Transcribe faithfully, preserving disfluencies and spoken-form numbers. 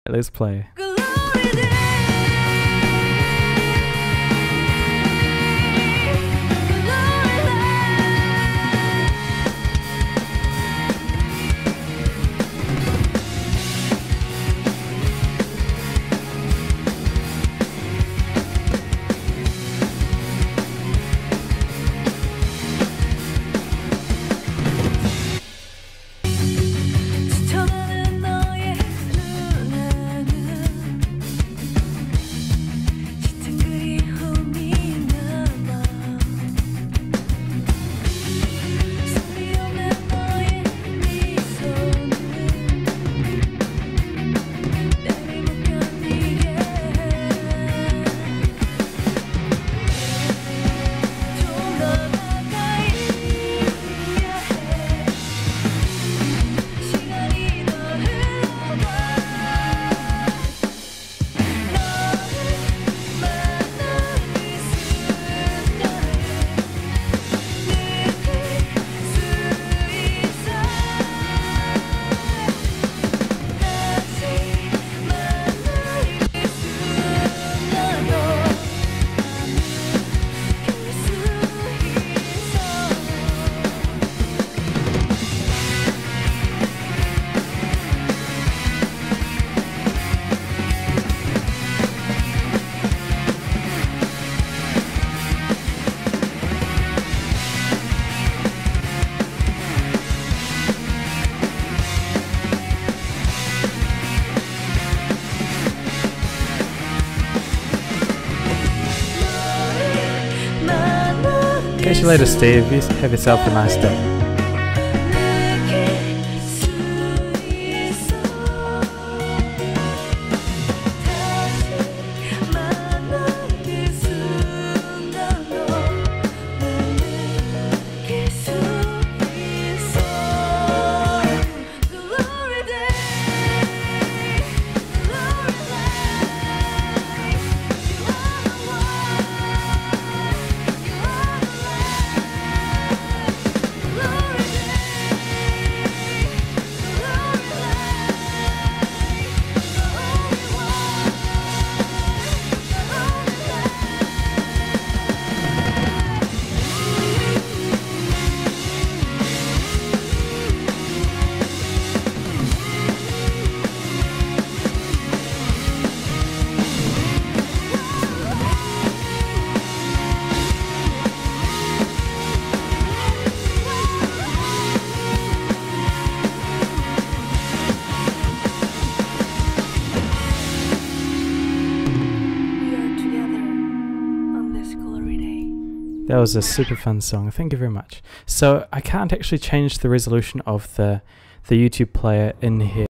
let's play. Catch you later, Steve. You have yourself a nice day. That was a super fun song. Thank you very much. So I can't actually change the resolution of the the YouTube player in here.